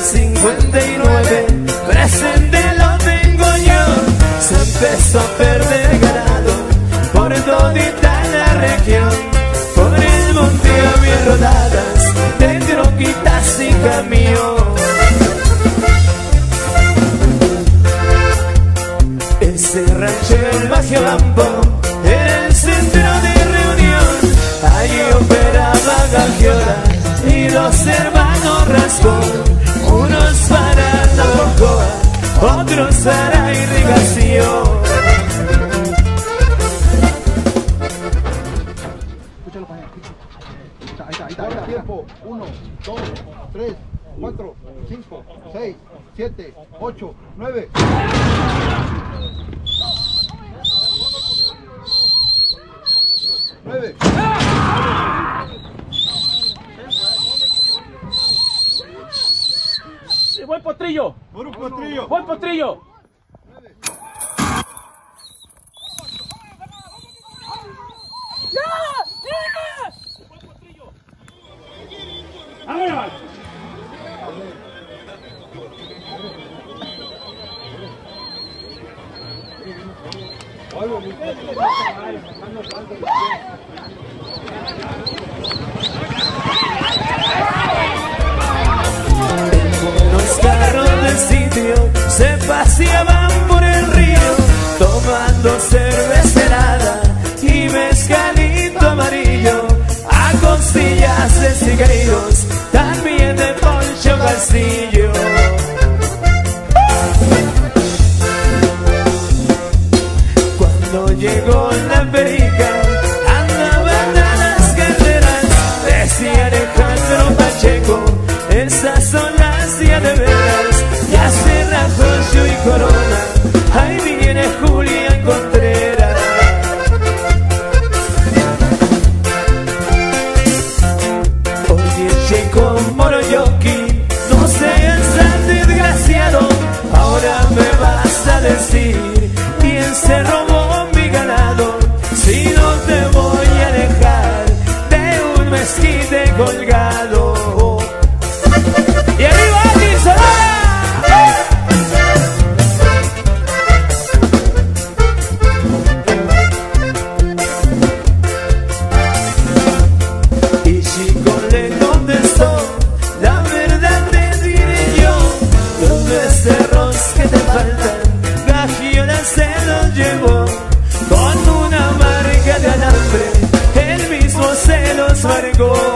59, presente lo tengo yo. Se empezó a perder ganado por todita la región, por el monte había rodadas de troquitas y camión. Ese rancho el Bajiabampo era el centro de reunión. Ahí operaba Gagiola y los hermanos Rascón, unos para la Bocoa, otros para irrigación. Escúchalo para allá. Ahí está. Tiempo. 1, 2, 3, 4, 5, 6, 7, 8, 9. ¡Buen potrillo! ¡Buen potrillo! ¡Buen potrillo! ¡Ahora! Los carros del sitio se paseaban por el río, tomando cerveza helada y mezcalito amarillo, a costillas de cigarrillos, también de Poncho Castillo. Cuando llegó la perica, andaban a las carreras, decía Alejandro Pacheco, esas son las días de veras. Ya se Rajoyo y Corona, ahí viene Julián Contreras. Oye, Checo Moroyoki, no seas tan desgraciado, ahora me vas a decir quién se robó mi ganado. Si no te voy a dejar de un mezquite colgado. ¡Y arriba, y Chico le contestó, la verdad te diré yo, los becerros que te faltan, Gagiola se los llevó, con una marca de alambre, él mismo se los marcó.